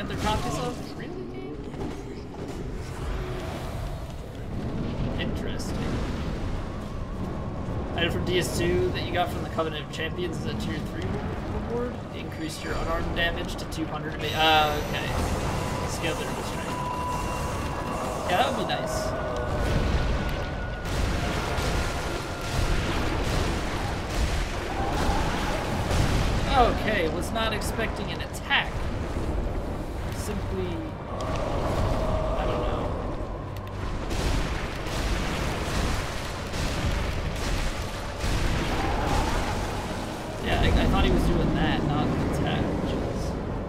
other copies of? Really? Interesting. Item from DS2 that you got from the Covenant of Champions is a tier 3 reward. Increased your unarmed damage to 200. Okay. Scale their strength. Yeah, that would be nice. Okay, was not expecting an attack. Simply, I don't know. Yeah, I thought he was doing that, not an attack. Jeez.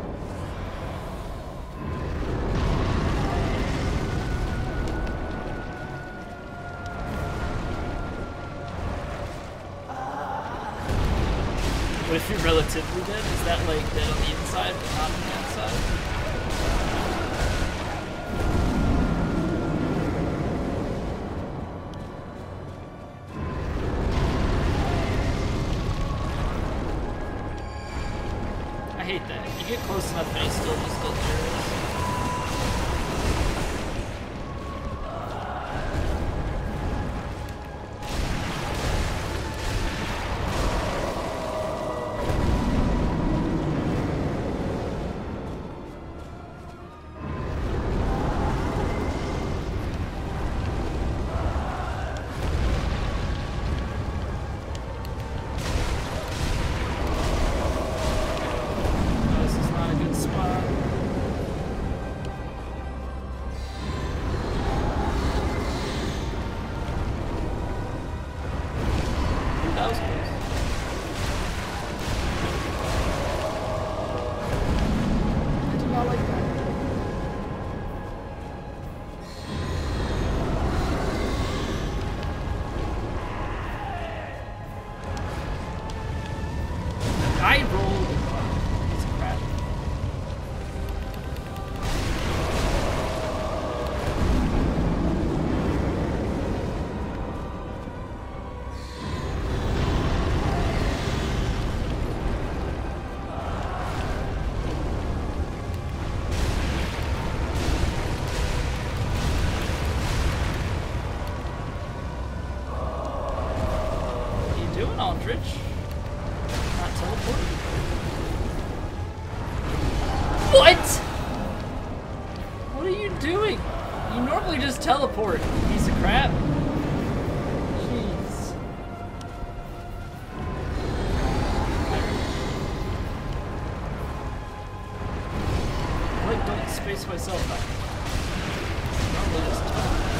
What if you're relatively dead? Is that like dead on the inside but not on the outside? I hate that. You get close enough and he still just does zeros. Aldrich. Not teleporting. What? What are you doing? You normally just teleport, you piece of crap. Jeez. I like don't space myself out. Normally just teleport.